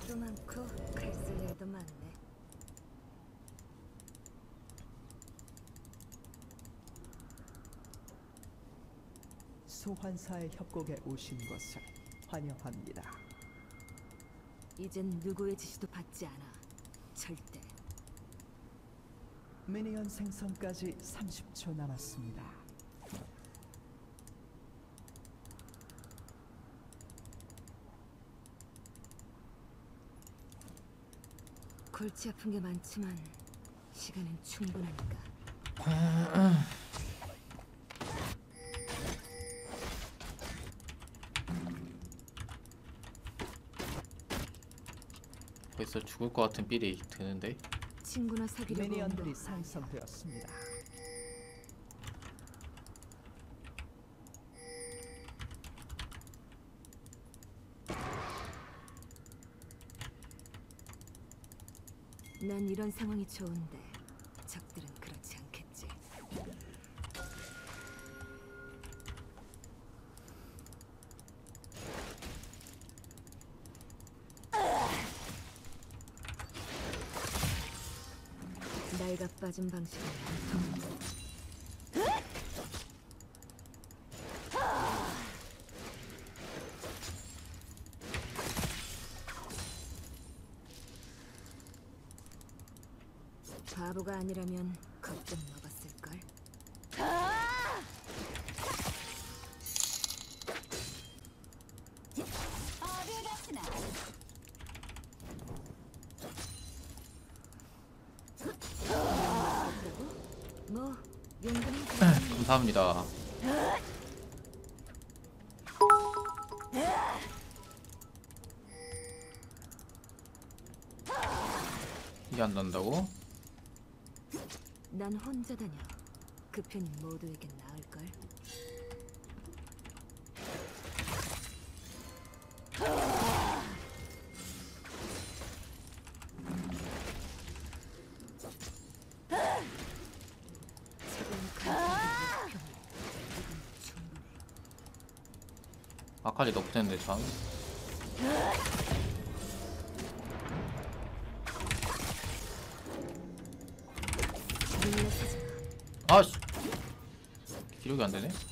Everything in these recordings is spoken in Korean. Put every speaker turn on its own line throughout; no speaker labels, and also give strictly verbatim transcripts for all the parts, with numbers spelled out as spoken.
일도 많고 글쓸 일도 많네.
소환사의 협곡에 오신 것을 환영합니다.
이젠 누구의 지시도 받지 않아. 절대.
미니언 생성까지 삼십 초 남았습니다.
골치 아픈 게 많지만 시간은 충분하니까.
벌써 죽을 것 같은 삘이 드는데.
친구나 사귀려고 온
미니언들이
거
생성되었습니다.
난 이런 상황이 좋은데 적들은 그렇지 않겠지. 날가 빠진 방식은 안 통한다. 바보가 아니라면 겁 좀 먹었을걸.
어딜 가시나?
뭐 용기는
감사합니다. 이게 안 난다고?
난 혼자 다녀. 그 편이 모두에겐 나을걸.
아칼리 너프텐데 참. 아씨, 기록이 안 되네.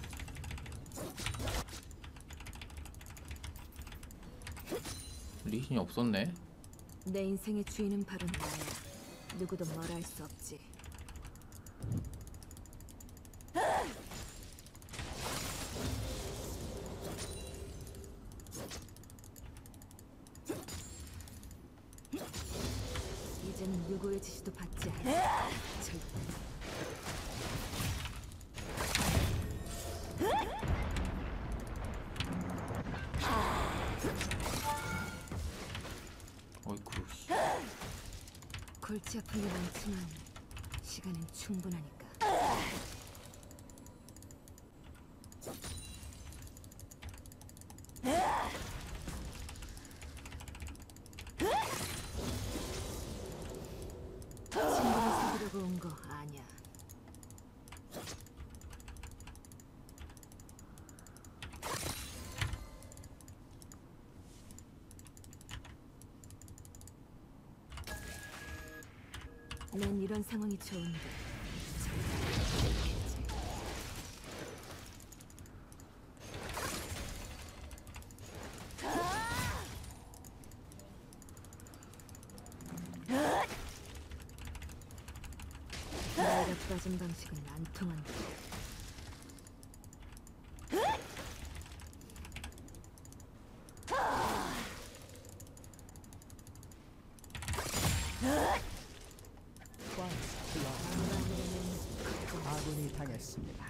리신이 없었네.
내 인생의 주인은 바로 나야. 누구도 뭐라 할 수 없지. 이젠 누구의 지시도 받지 않아. 절대.
어이쿠.
골치 아픈 게 많지만 시간은 충분하니까. 친구를 사귀려고 온 거 아니야. 난 이런 상황이 좋은데 절대 않겠지. 내가 빠진 방식은 안 통한다.
아군이 당했습니다.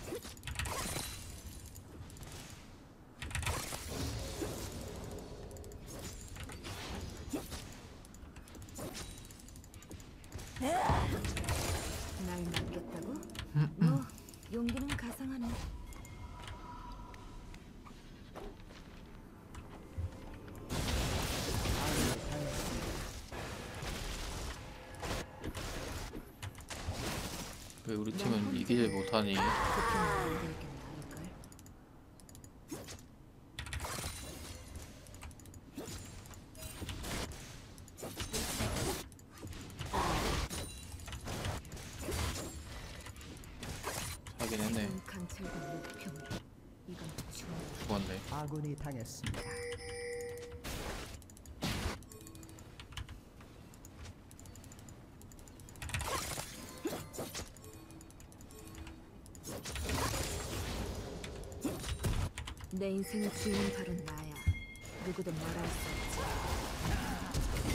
날 맡겠다고? 뭐 용기는 가상하네.
왜 우리 팀은 이기질 못하니? 하긴 했네.
강철과 목표물. 이건 충분히
죽었네.
아군이 당했습니다.
내 인생의 주인은 바로 나야. 누구도 뭘 할 수 없지.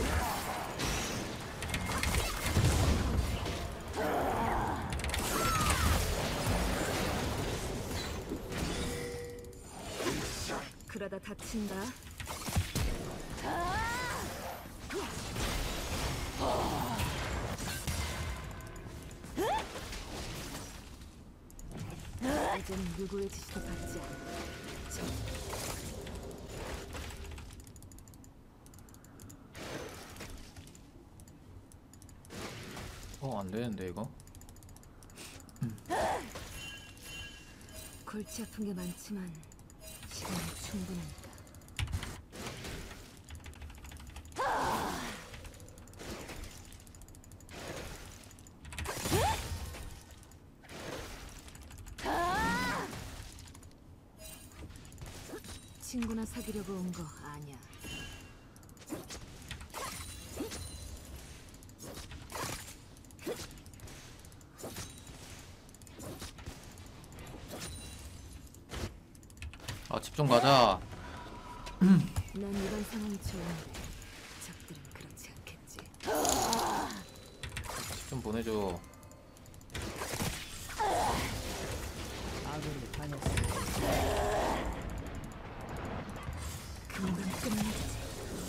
그러다 다친다. 이젠 누구의 지시도 받지 않아. 저
어, 안 되는데 이거.
골치 아픈 게 많지만 시간은 충분하니까. 친구나 사귀려고 온 거 아니야.
아, 집중 가자.
난 이런 상황이 좋은데 적들은 그렇지 않겠지.
좀 보내줘.
아군이 당했습니다.
금방 끝나지.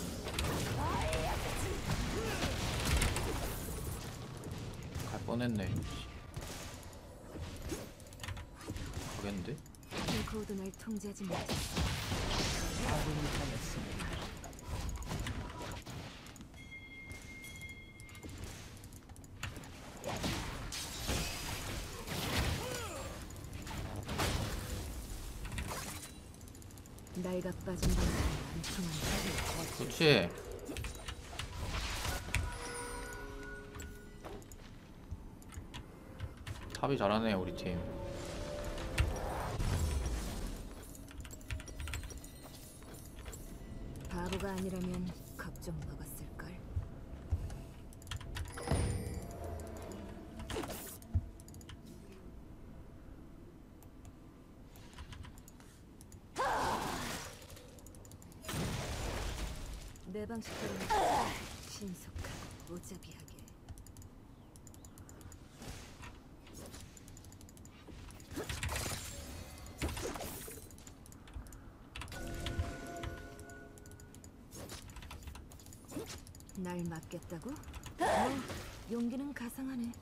갈 뻔했네. 가겠는데?
킬코우도 날 통제하지 못했어.
아군이 당했습니다.
나이가 빠진 방법은 안 통한다.
그렇지. 탑이 잘하네 우리 팀.
바보가 아니라면 걱정 먹었을걸. 내 방식대로 신속하고 무자비하게. 날 맡겠다고? 뭐, 용기는 가상하네.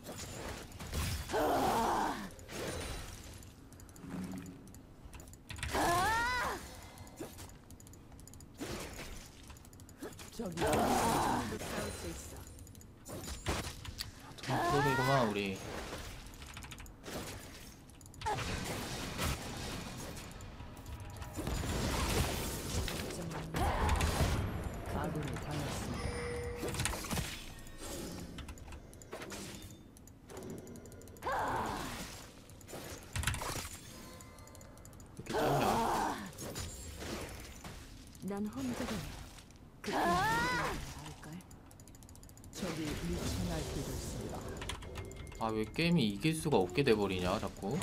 저기
싸울 수 있어.
프로이구만 우리.
아군이 당했습니다.
이렇게 짧냐?
난 혼자가 그때 알걸.
적이 미쳐 날뛰고 있습니다.
아, 왜 게임이 이길 수가 없게 돼버리냐 자꾸.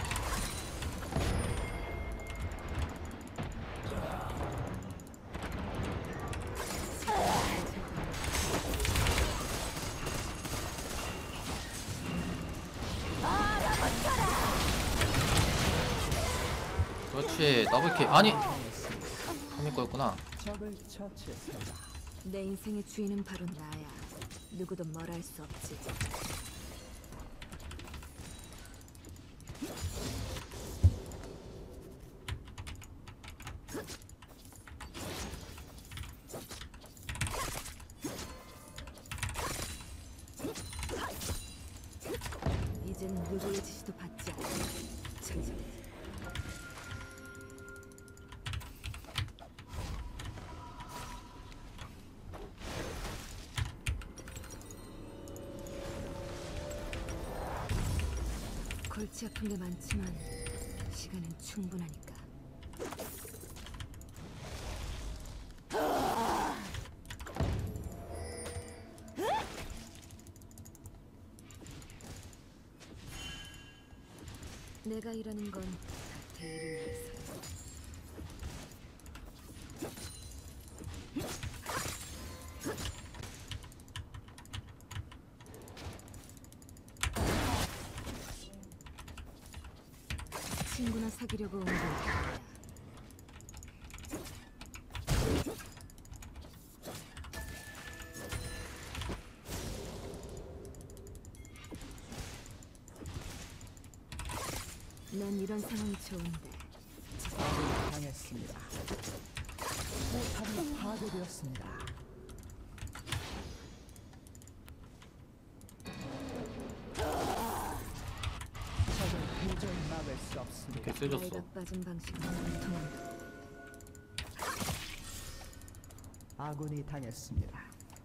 그렇지. 더블킬. 아니, 삼일 거였구나.
적을 처치했습니다.
내 인생의 주인은 바로 나야. 누구도 뭘 할 수 없지. 이젠 누구의 지시도 받지 않아. 천천히. 골치 아픈 게 많지만 시간은 충분하니까. 내가 일하는 건 다 대의를 위해서. 친구나 사귀려고 온 건 아니야. 난 이런 상황이 좋은데.
아군이 당했습니다. 포탑이 파괴되었습니다. 적을 도저히 막을 수 없습니다.
이렇게 세졌어.
나이가 빠진 방식은 안 통한다.
아군이 당했습니다.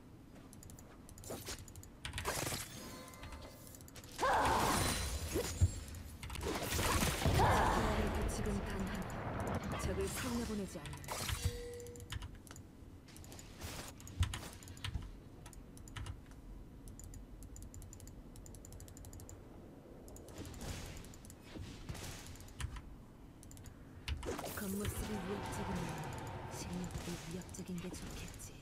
지켜야 규칙은 단 하나. 적을 살려보내지 않는다. 겉모습이 위협적이면 실력도 위협적인 게 좋겠지.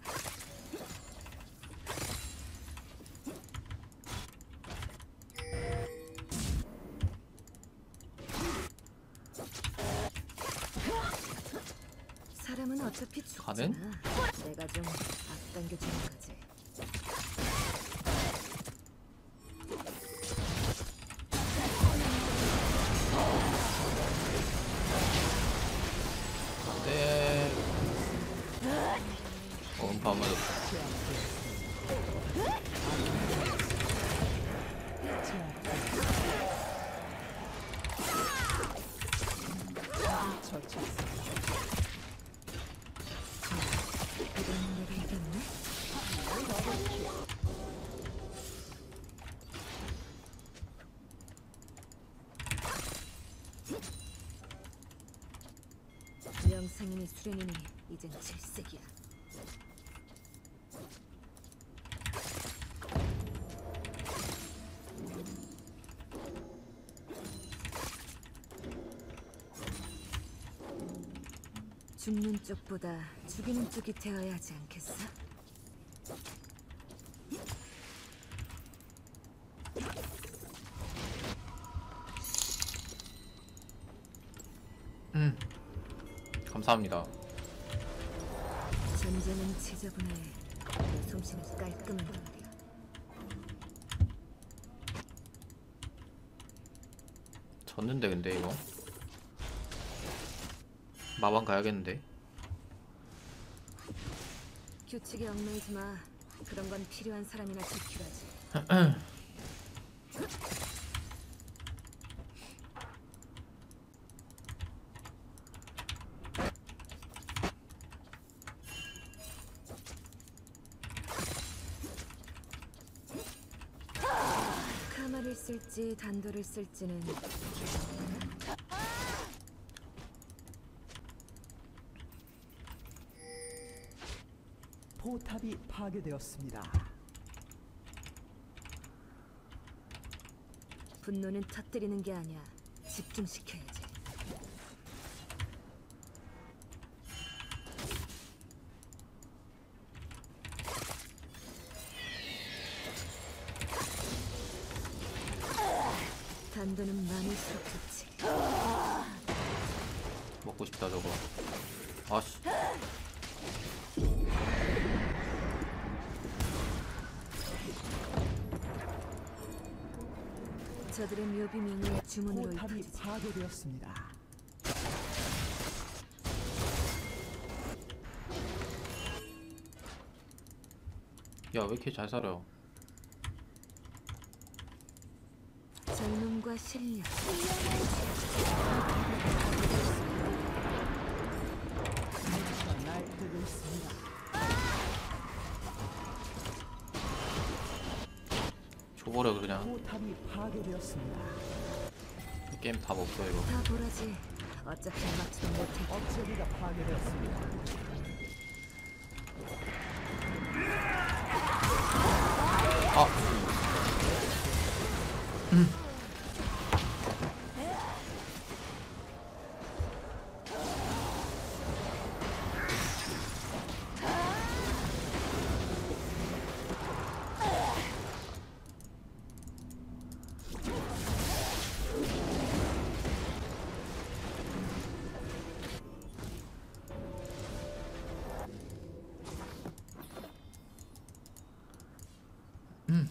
사람은 어차피 죽잖아.
가는?
내가 좀 앞당겨주는 거지.
네. 어, 음파 안 맞았어.
이건 내가 이겼네? 명상이니 수련이니 이젠 질색이야. 죽는 쪽보다 죽이는 쪽이 되어야 하지 않겠어?
음. 감사합니다.
전쟁은 지저분해. 내 솜씨는 깔끔한 말이야.
졌는데 근데 이거 마방 가야겠는데.
규칙에 얽매이지 마. 그런 건 필요한 사람이나 지키라지. 카마를 쓸지 단도를 쓸지는
포탑이 파괴되었습니다.
분노는 터뜨리는 게 아니야. 집중시켜야지. 단도는 많을수록 좋지.
먹고 싶다 저거. 아씨.
저들의 묘비 명예 주문으로
포탑이
입혀주지.
파괴되었습니다.
야 왜 이렇게 잘 살아?
젊음과 실력.
미쳐 날뛰고 있습니다.
줘버려 그냥.
포탑이 파괴되었습니다.
게임 답 없어 이거.
다 보라지. 어차피 막지도 못해.
업체비가 파괴되었습니다.
아. 음. 음.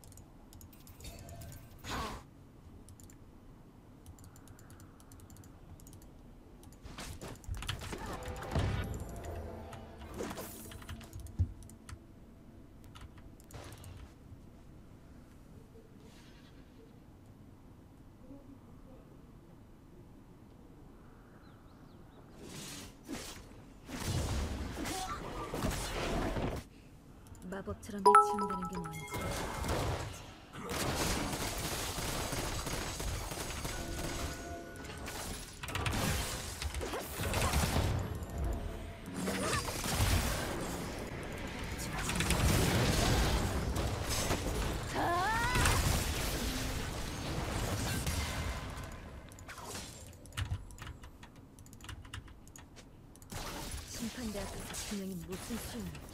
마법처럼 해치운다는 게 뭔지. 심판대 앞에서 분명히 무슨 수는.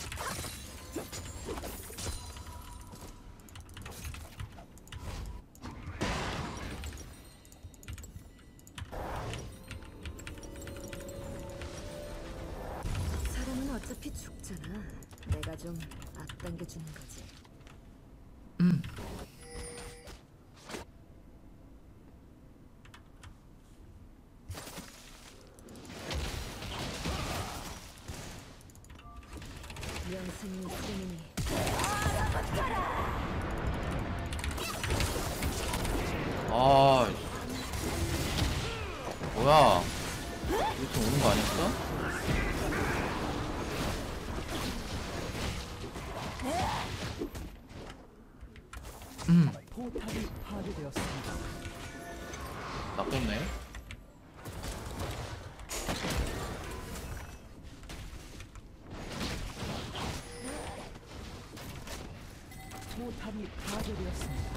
사람은 어차피 죽잖아. 내가 좀 앞당겨주는 거지.
음.
명생이 흐르니
아. 뭐야? 이렇게 오는 거 아니었어? 음.
포탑이 파괴되었습니다.
나쁘네.
포탑이 파괴되었습니다.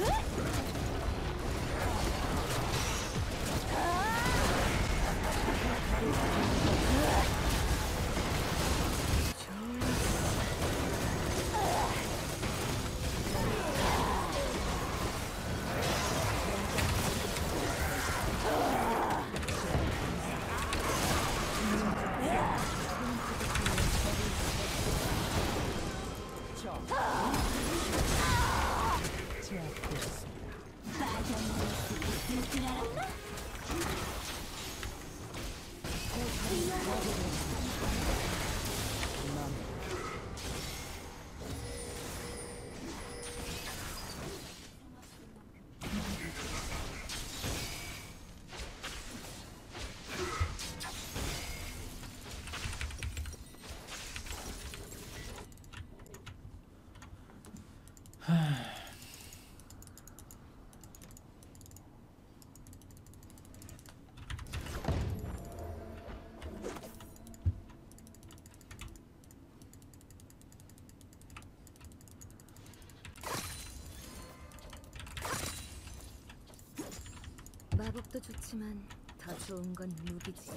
마법도 좋지만 더 좋은 건 무기지.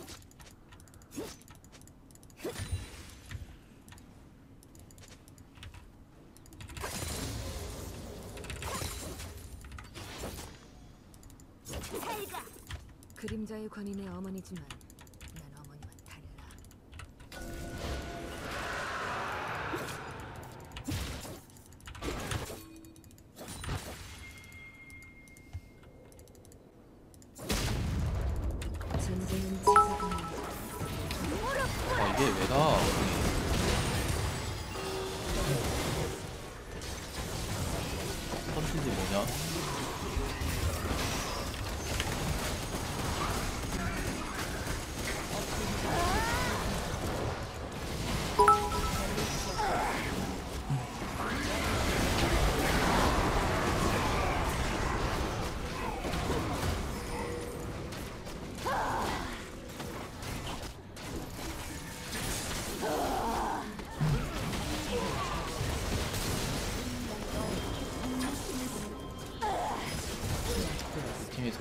그림자의 관인의 어머니지만 난 어머니와 달라. 전쟁은 지속은
아 이게 왜 나? 컨트지 뭐냐?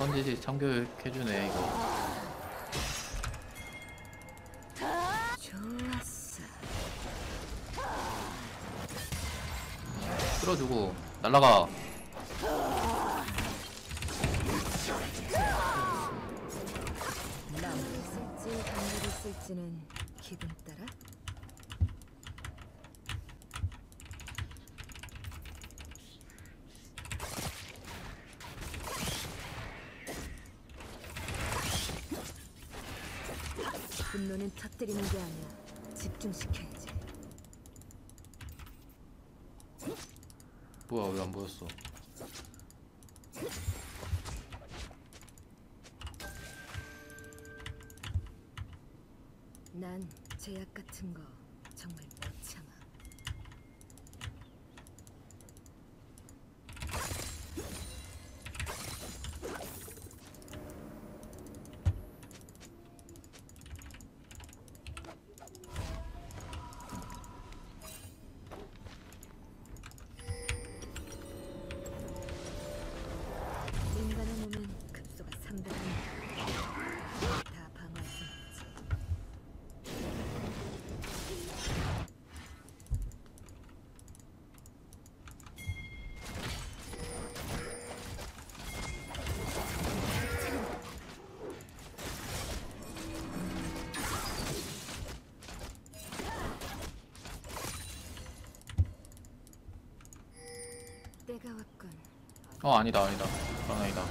선지지 참교육 해주네 이거.
좋았어.
끌어주고 날라가.
쓸지 강물을 쓸지는 기분 따라. 분노는 터뜨리는 게 아니야. 집중시켜야지.
뭐야 왜 안 보였어?
난 제약 같은 거 정말 못 참아. 인간의 몸은 급소가 삼백입니다. 다 방어할 수 없지. 때가 왔군.
어 아니다 아니다. 그건 아니다.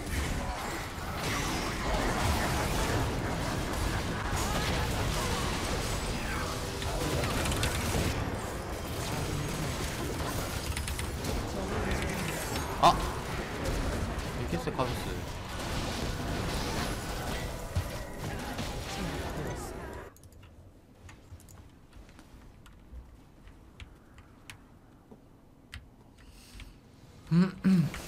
아! 에키스 카소스. 음, 음.